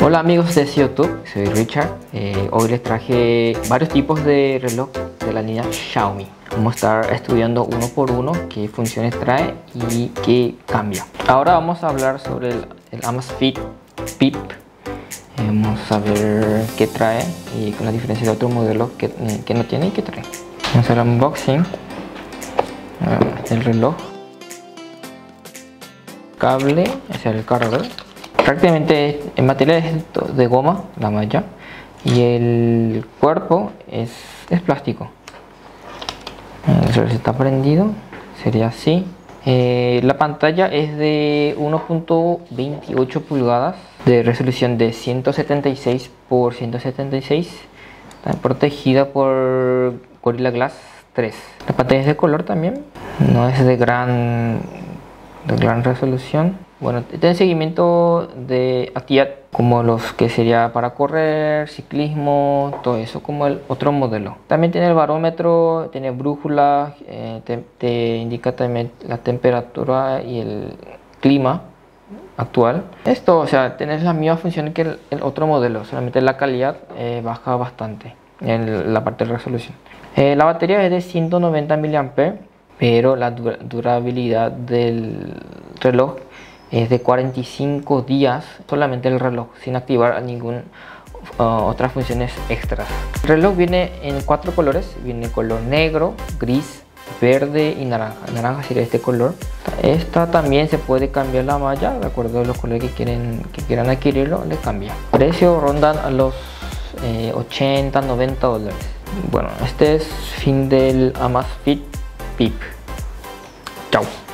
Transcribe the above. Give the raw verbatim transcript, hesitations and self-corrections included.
Hola amigos de YouTube, soy Richard. Eh, hoy les traje varios tipos de reloj de la línea Xiaomi. Vamos a estar estudiando uno por uno qué funciones trae y qué cambia. Ahora vamos a hablar sobre el, el Amazfit Pip. Eh, vamos a ver qué trae y con la diferencia de otros modelos que, eh, que no tiene y que trae. Vamos a hacer el unboxing del reloj. Cable, ese es el cargador. Prácticamente el material es de goma, la malla, y el cuerpo es, es plástico. El reloj está prendido, sería así. Eh, la pantalla es de uno punto veintiocho pulgadas de resolución de ciento setenta y seis por ciento setenta y seis. Está protegida por Gorilla Glass tres. La pantalla es de color también, no es de gran, de gran resolución. Bueno, tiene seguimiento de actividad como los que sería para correr, ciclismo, todo eso, como el otro modelo. También tiene el barómetro, tiene brújula, eh, te, te indica también la temperatura y el clima actual. Esto, o sea, tienes las mismas funciones que el, el otro modelo, solamente la calidad eh, baja bastante en la parte de resolución. Eh, la batería es de ciento noventa miliamperios hora, pero la dura, durabilidad del reloj es de cuarenta y cinco días, solamente el reloj, sin activar ninguna uh, otras funciones extras. El reloj viene en cuatro colores, viene color negro, gris, verde y naranja. Naranja sería este color. Esta también se puede cambiar la malla, de acuerdo a los colores que quieren que quieran adquirirlo, le cambia. Precio rondan a los eh, ochenta, noventa dólares. Bueno, este es fin del Amazfit Pip. Chao.